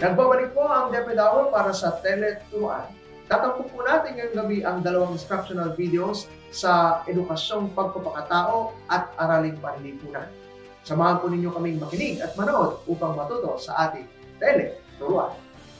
Nagbabalik po ang DepEd Hour para sa Tele-Turuan. Tatampo po natin ngayong gabi ang dalawang instructional videos sa edukasyong pagpapakatao at araling panlipunan. Samahan po ninyo kaming makinig at manood upang matuto sa ating Tele-Turuan.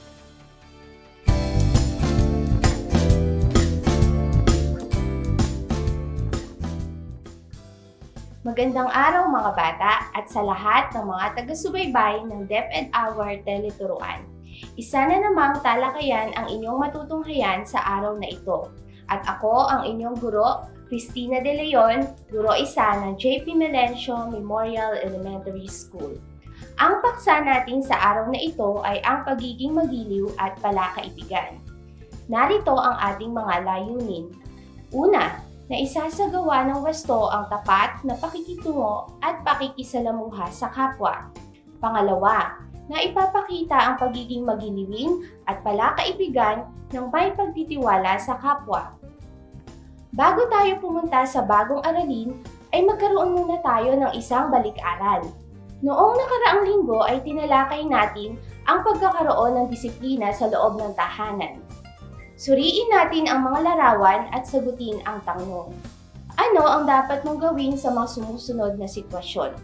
Magandang araw mga bata at sa lahat ng mga taga-subaybay ng DepEd Hour Tele-Turuan. Isa na namang talakayan ang inyong matutunghayan sa araw na ito. At ako ang inyong guro, Cristina De Leon, Guro Isa ng JP Melencio Memorial Elementary School. Ang paksa natin sa araw na ito ay ang pagiging magiliw at palakaibigan. Narito ang ating mga layunin. Una, na isasagawa ng wasto ang tapat na pakikitungo at pakikisalamuha sa kapwa. Pangalawa, na ipapakita ang pagiging magiliwin at palakaibigan ng may pagtitiwala sa kapwa. Bago tayo pumunta sa bagong aralin, ay magkaroon muna tayo ng isang balik-aral. Noong nakaraang linggo ay tinalakay natin ang pagkakaroon ng disiplina sa loob ng tahanan. Suriin natin ang mga larawan at sagutin ang tanong. Ano ang dapat mong gawin sa mga sumusunod na sitwasyon?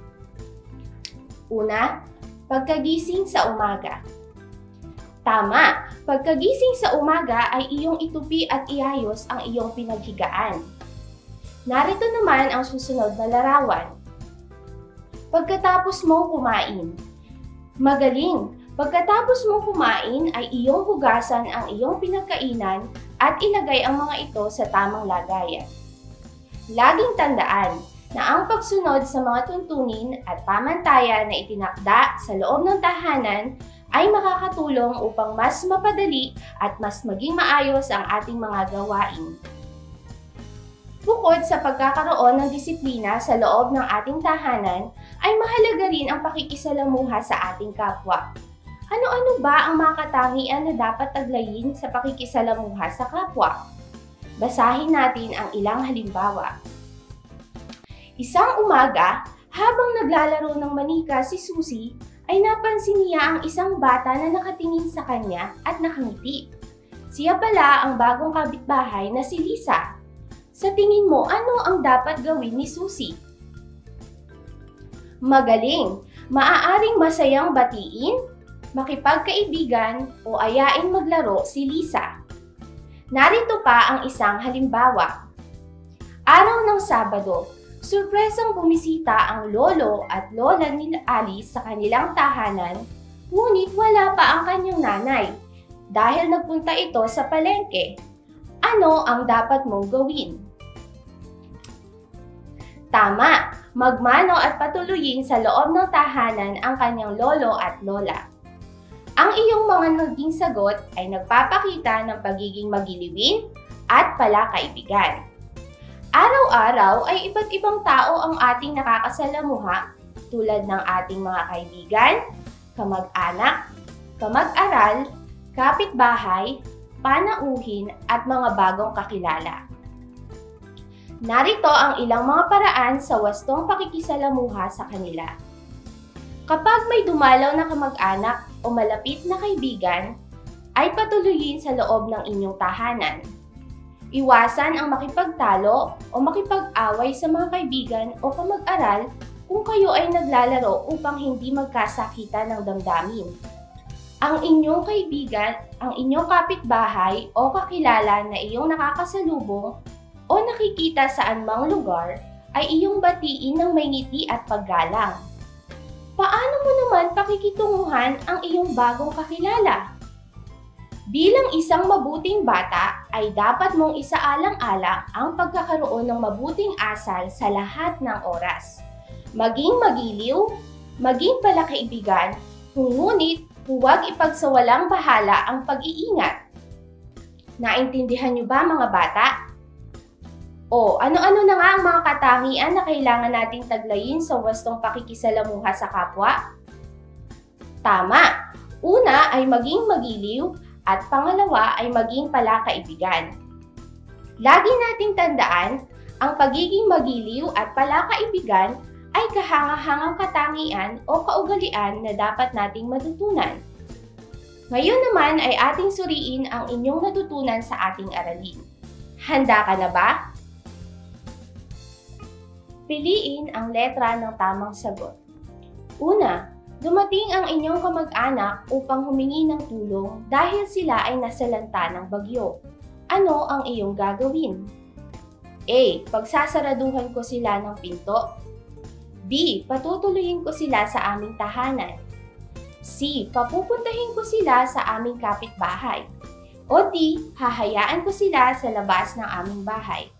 Una, pagkagising sa umaga. Tama, pagkagising sa umaga ay iyong itupi at iayos ang iyong pinaghigaan. Narito naman ang susunod na larawan. Pagkatapos mo kumain. Magaling! Pagkatapos mo kumain ay iyong hugasan ang iyong pinagkainan at ilagay ang mga ito sa tamang lagayan. Laging tandaan na ang pagsunod sa mga tuntunin at pamantayan na itinakda sa loob ng tahanan ay makakatulong upang mas mapadali at mas maging maayos ang ating mga gawain. Bukod sa pagkakaroon ng disiplina sa loob ng ating tahanan, ay mahalaga rin ang pakikisalamuha sa ating kapwa. Ano-ano ba ang mga katangian na dapat taglayin sa pakikisalamuha sa kapwa? Basahin natin ang ilang halimbawa. Isang umaga, habang naglalaro ng manika si Susie, ay napansin niya ang isang bata na nakatingin sa kanya at nakangiti. Siya pala ang bagong kapitbahay na si Lisa. Sa tingin mo, ano ang dapat gawin ni Susie? Magaling! Maaaring masayang batiin, makipagkaibigan o ayain maglaro si Lisa. Narito pa ang isang halimbawa. Araw ng Sabado, surpresang bumisita ang lolo at lola ni Alice sa kanilang tahanan, ngunit wala pa ang kanyang nanay dahil nagpunta ito sa palengke. Ano ang dapat mong gawin? Tama! Magmano at patuluyin sa loob ng tahanan ang kanyang lolo at lola. Ang iyong mga naging sagot ay nagpapakita ng pagiging magiliwin at palakaibigan. Araw-araw ay iba't ibang tao ang ating nakakasalamuha tulad ng ating mga kaibigan, kamag-anak, kamag-aral, kapitbahay, panauhin at mga bagong kakilala. Narito ang ilang mga paraan sa wastong pakikisalamuha sa kanila. Kapag may dumalaw na kamag-anak o malapit na kaibigan, ay patuluyin sa loob ng inyong tahanan. Iwasan ang makipagtalo o makipag-away sa mga kaibigan o kamag-aral kung kayo ay naglalaro upang hindi magkasakitan ng damdamin. Ang inyong kaibigan, ang inyong kapitbahay o kakilala na iyong nakakasalubong o nakikita sa anumang lugar ay iyong batiin ng may ngiti at paggalang. Paano mo naman pakikitunguhan ang iyong bagong kakilala? Bilang isang mabuting bata, ay dapat mong isaalang-alang ang pagkakaroon ng mabuting asal sa lahat ng oras. Maging magiliw, maging palakaibigan, ngunit huwag ipagsawalang bahala ang pag-iingat. Naintindihan niyo ba mga bata? O, ano-ano na nga ang mga katangian na kailangan nating taglayin sa wastong pakikisalamuha sa kapwa? Tama! Una ay maging magiliw at pangalawa ay maging palakaibigan. Lagi nating tandaan, ang pagiging magiliw at palakaibigan ay kahangahangang katangian o kaugalian na dapat nating matutunan. Ngayon naman ay ating suriin ang inyong natutunan sa ating aralin. Handa ka na ba? Piliin ang letra ng tamang sagot. Una, dumating ang inyong kamag-anak upang humingi ng tulong dahil sila ay nasalanta ng bagyo. Ano ang iyong gagawin? A. Pagsasaraduhan ko sila ng pinto. B. Patutuloyin ko sila sa aming tahanan. C. Papupuntahin ko sila sa aming kapitbahay. O D. Hahayaan ko sila sa labas ng aming bahay.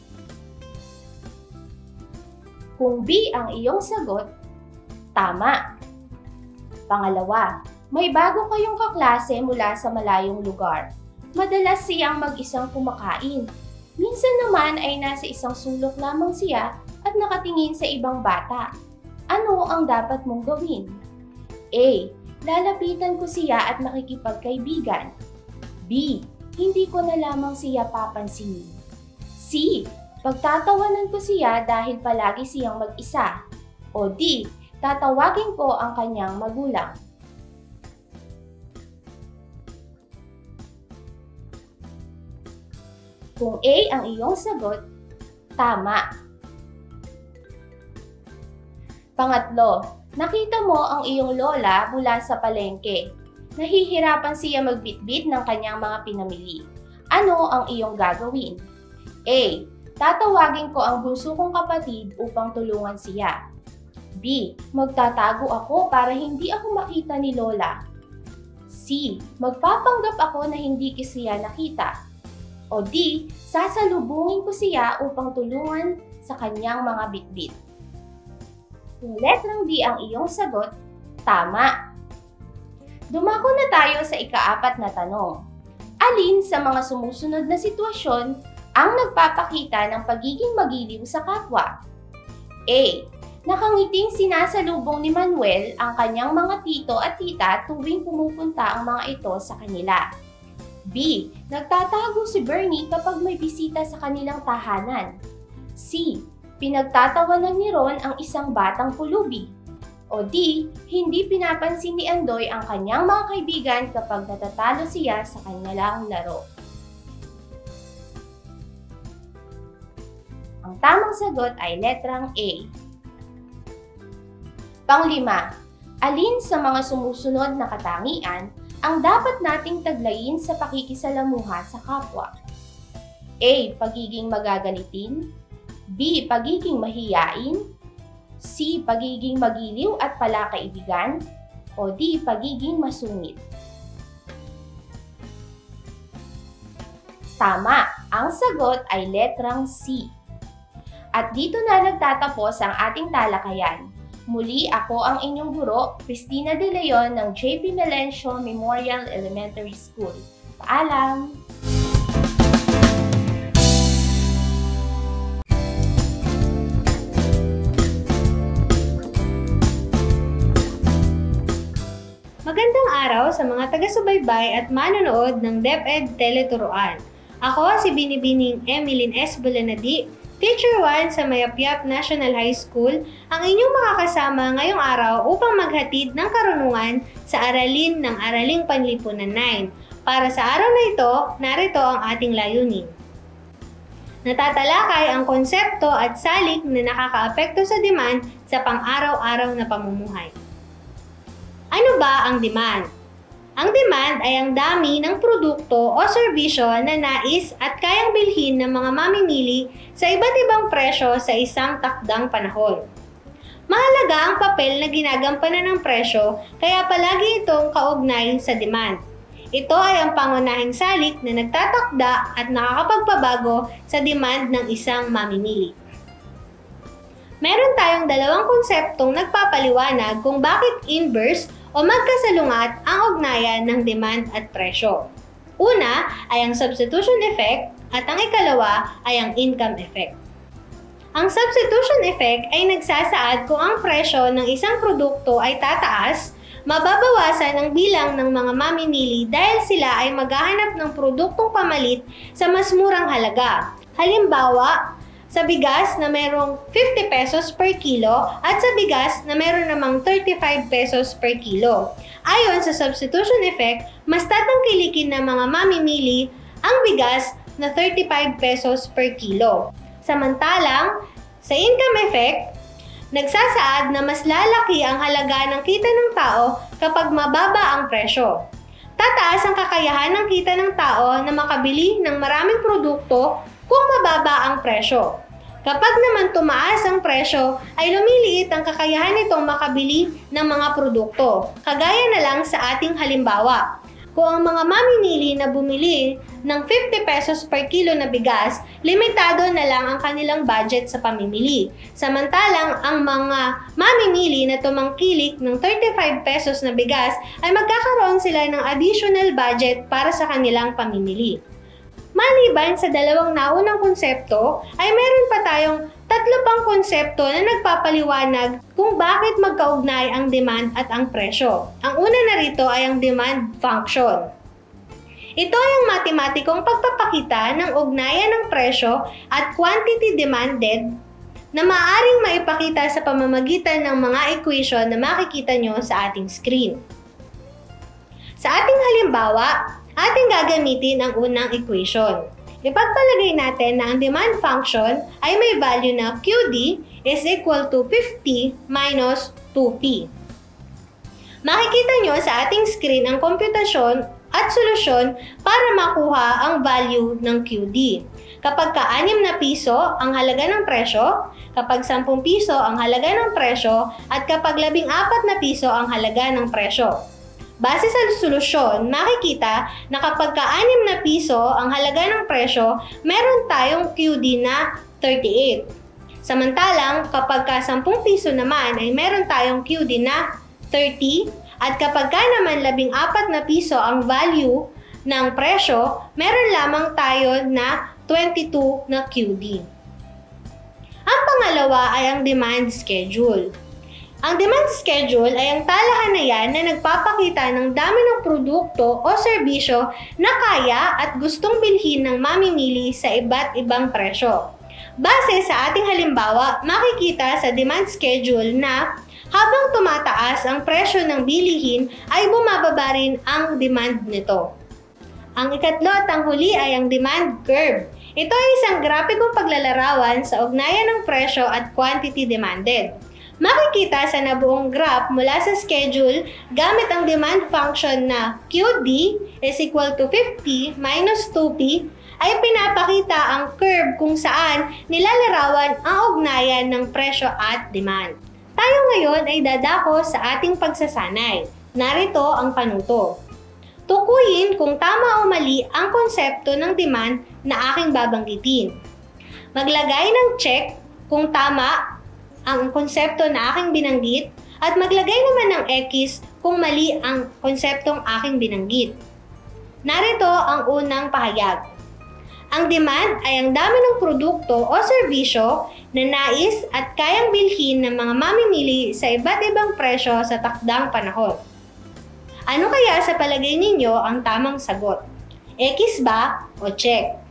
Kung B ang iyong sagot, tama. Pangalawa, may bago kayong kaklase mula sa malayong lugar. Madalas siyang mag-isang kumakain. Minsan naman ay nasa isang sulok lamang siya at nakatingin sa ibang bata. Ano ang dapat mong gawin? A. Lalapitan ko siya at makikipagkaibigan. B. Hindi ko na lamang siya papansinin. C. Pagtatawanan ko siya dahil palagi siyang mag-isa. O D. Tatawagin ko ang kanyang magulang. Kung A ang iyong sagot, tama. Pangatlo, nakita mo ang iyong lola mula sa palengke. Nahihirapan siya magbitbit ng kanyang mga pinamili. Ano ang iyong gagawin? A. Tatawagin ko ang bunso kong kapatid upang tulungan siya. B. Magtatago ako para hindi ako makita ni lola. C. Magpapanggap ako na hindi ko siya nakita. O D. Sasalubungin ko siya upang tulungan sa kanyang mga bitbit. Kung letrang D ang iyong sagot, tama. Dumako na tayo sa ika-4 na tanong. Alin sa mga sumusunod na sitwasyon ang nagpapakita ng pagiging magiliw sa kapwa? A. Nakangiting sinasalubong ni Manuel ang kanyang mga tito at tita tuwing pumupunta ang mga ito sa kanila. B. Nagtatago si Bernie kapag may bisita sa kanilang tahanan. C. Pinagtatawanan ni Ron ang isang batang pulubi. O D. Hindi pinapansin ni Andoy ang kanyang mga kaibigan kapag natatalo siya sa kanilang laro. Ang tamang sagot ay letrang A. Panglima, alin sa mga sumusunod na katangian ang dapat nating taglayin sa pakikisalamuha sa kapwa? A. Pagiging magagalitin. B. Pagiging mahiyain. C. Pagiging magiliw at palakaibigan. O D. Pagiging masungit. Tama, ang sagot ay letrang C. At dito na nagtatapos ang ating talakayan. Muli ako ang inyong guro, Cristina De Leon ng JP Melencio Memorial Elementary School. Paalam! Magandang araw sa mga taga-subaybay at manonood ng DepEd Tele-Turuan. Ako si Binibining Emilyn S. Bulanadi, Teacher 1 sa Mayapyap National High School, ang inyong makakasama ngayong araw upang maghatid ng karunungan sa aralin ng Araling Panlipunan 9. Para sa araw na ito, narito ang ating layunin. Natatalakay ang konsepto at salik na nakakaapekto sa demand sa pang-araw-araw na pamumuhay. Ano ba ang demand? Ang demand ay ang dami ng produkto o serbisyo na nais at kayang bilhin ng mga mamimili sa iba't ibang presyo sa isang takdang panahon. Mahalaga ang papel na ginagampanan ng presyo kaya palagi itong kaugnay sa demand. Ito ay ang pangunahing salik na nagtatakda at nakakapagpabago sa demand ng isang mamimili. Meron tayong dalawang konseptong nagpapaliwanag kung bakit inverse o magkasalungat ang ugnayan ng demand at presyo. Una ay ang substitution effect at ang ikalawa ay ang income effect. Ang substitution effect ay nagsasaad kung ang presyo ng isang produkto ay tataas, mababawasan ang bilang ng mga mamimili dahil sila ay maghahanap ng produktong pamalit sa mas murang halaga. Halimbawa, sa bigas na merong 50 pesos per kilo at sa bigas na meron namang 35 pesos per kilo. Ayon sa substitution effect, mas tatangkilikin ng mga mamimili ang bigas na 35 pesos per kilo. Samantalang, sa income effect, nagsasaad na mas lalaki ang halaga ng kita ng tao kapag mababa ang presyo. Tataas ang kakayahan ng kita ng tao na makabili ng maraming produkto kung mababa ang presyo. Kapag naman tumaas ang presyo, ay lumiliit ang kakayahan nitong makabili ng mga produkto. Kagaya na lang sa ating halimbawa. Kung ang mga mamimili na bumili ng 50 pesos per kilo na bigas, limitado na lang ang kanilang budget sa pamimili. Samantalang ang mga mamimili na tumangkilik ng 35 pesos na bigas ay magkakaroon sila ng additional budget para sa kanilang pamimili. Maliban sa dalawang naunang konsepto, ay meron pa tayong tatlo pang konsepto na nagpapaliwanag kung bakit magkaugnay ang demand at ang presyo. Ang una narito ay ang demand function. Ito ay ang matematikong pagpapakita ng ugnayan ng presyo at quantity demanded na maaaring maipakita sa pamamagitan ng mga equation na makikita nyo sa ating screen. Sa ating halimbawa, ating gagamitin ang unang equation. Ipagpalagay natin na ang demand function ay may value na QD is equal to 50 minus 2P. Makikita nyo sa ating screen ang komputasyon at solusyon para makuha ang value ng QD. Kapag ka-6 na piso ang halaga ng presyo, kapag 10 piso ang halaga ng presyo, at kapag 14 na piso ang halaga ng presyo. Base sa solusyon, makikita na kapag ka-6 na piso ang halaga ng presyo, meron tayong QD na 38. Samantalang, kapag ka-10 piso naman ay meron tayong QD na 30, at kapag ka naman 14 na piso ang value ng presyo, meron lamang tayo na 22 na QD. Ang pangalawa ay ang demand schedule. Ang demand schedule ay ang talahanayan na nagpapakita ng dami ng produkto o serbisyo na kaya at gustong bilhin ng mamimili sa iba't ibang presyo. Base sa ating halimbawa, makikita sa demand schedule na habang tumataas ang presyo ng bilihin ay bumababa rin ang demand nito. Ang ikatlo at ang huli ay ang demand curve. Ito ay isang grapikong paglalarawan sa ugnayan ng presyo at quantity demanded. Makikita sa nabuong graph mula sa schedule gamit ang demand function na QD is equal to 50 minus 2P ay pinapakita ang curve kung saan nilalarawan ang ugnayan ng presyo at demand. Tayo ngayon ay dadako sa ating pagsasanay. Narito ang panuto. Tukuyin kung tama o mali ang konsepto ng demand na aking babanggitin. Maglagay ng check kung tama ang konsepto na aking binanggit at maglagay naman ng X kung mali ang konseptong aking binanggit. Narito ang unang pahayag. Ang demand ay ang dami ng produkto o serbisyo na nais at kayang bilhin ng mga mamimili sa iba't ibang presyo sa takdang panahon. Ano kaya sa palagay ninyo ang tamang sagot? X ba o check?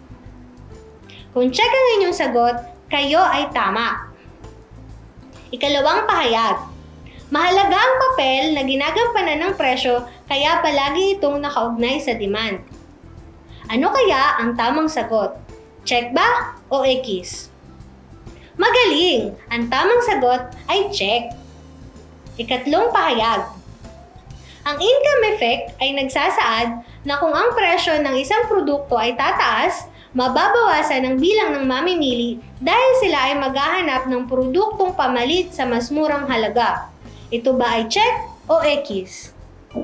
Kung check ang inyong sagot, kayo ay tama. Ikalawang pahayag. Mahalaga ang papel na ginagampanan ng presyo kaya palagi itong nakaugnay sa demand. Ano kaya ang tamang sagot? Check ba o X? Magaling! Ang tamang sagot ay check. Ikatlong pahayag. Ang income effect ay nagsasaad na kung ang presyo ng isang produkto ay tataas, mababawasan ang bilang ng mamimili dahil sila ay maghahanap ng produktong pamalit sa mas murang halaga. Ito ba ay check o X?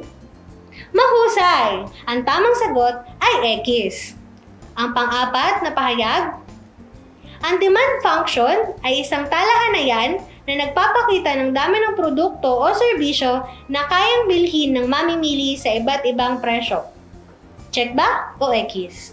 Mahusay! Ang tamang sagot ay X. Ang pang-apat na pahayag, ang demand function ay isang talahanayan na nagpapakita ng dami ng produkto o serbisyo na kayang bilhin ng mamimili sa iba't ibang presyo. Check ba o X?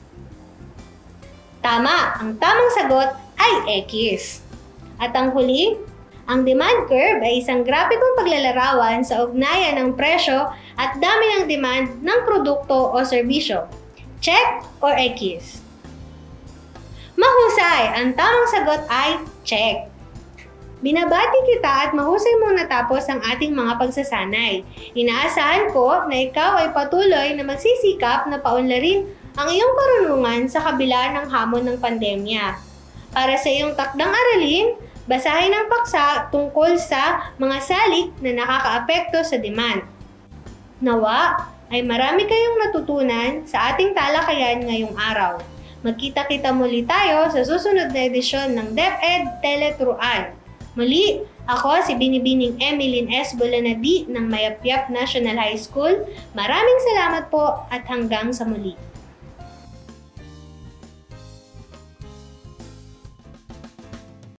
Tama, ang tamang sagot ay X. At ang huli, ang demand curve ay isang grapikong paglalarawan sa ugnayan ng presyo at dami ng demand ng produkto o serbisyo. Check or X? Mahusay! Ang tamang sagot ay check. Binabati kita at mahusay mong natapos ang ating mga pagsasanay. Inaasahan ko na ikaw ay patuloy na magsisikap na paunlarin ang iyong karunungan sa kabila ng hamon ng pandemya. Para sa iyong takdang aralin, basahin ang paksa tungkol sa mga salik na nakakaapekto sa demand. Nawa ay marami kayong natutunan sa ating talakayan ngayong araw. Magkita-kita muli tayo sa susunod na edisyon ng DepEd Tele-Turuan. Muli, ako si Binibining Emeline S. Bolanadi ng Mayapyap National High School. Maraming salamat po at hanggang sa muli.